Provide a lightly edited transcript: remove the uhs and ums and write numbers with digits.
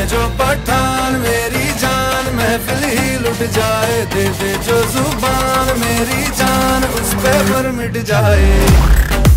मैं जो पठान मेरी जान महफिल ही लुट जाए, दे दे जो जुबान मेरी जान उस पे पर मिट जाए।